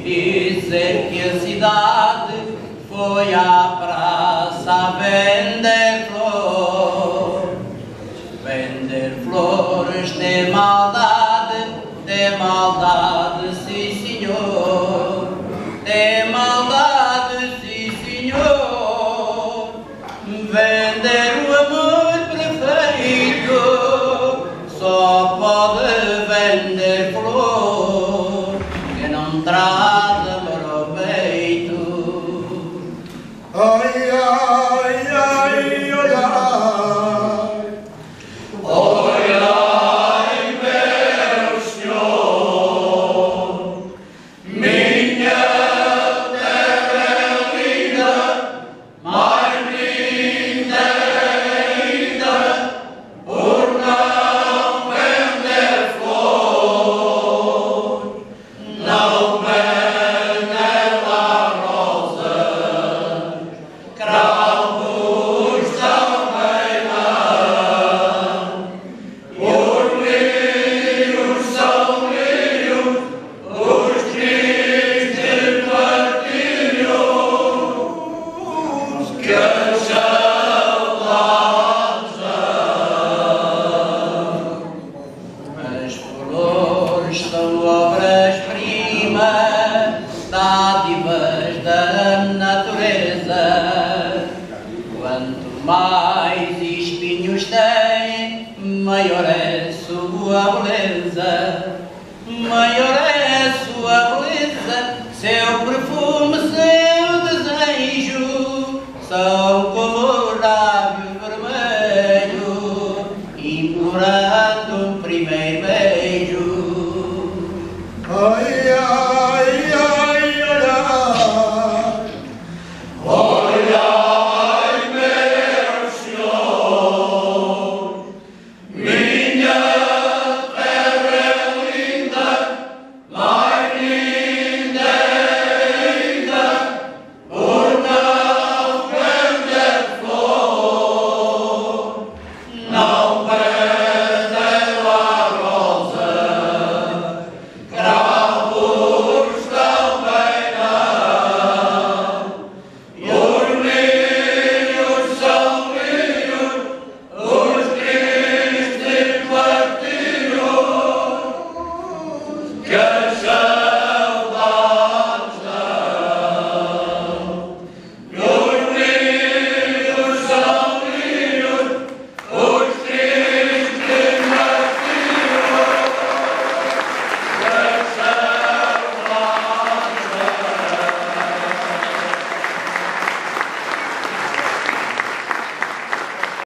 dizer que a cidade foi à praça a vender flores. Vender flores de maldade, sim senhor, de maldade, sim senhor. Vender o amor perfeito, só pode vender flor que não traz amor ao peito. Ai, ai, ai, ai, ai. São obras-primas, dádivas da natureza. Quanto mais espinhos tem, maior é sua beleza. Maior é sua beleza, seu perfume, seu desejo, são como o lábio vermelho, implorando um primeiro beijo. Ai, ai.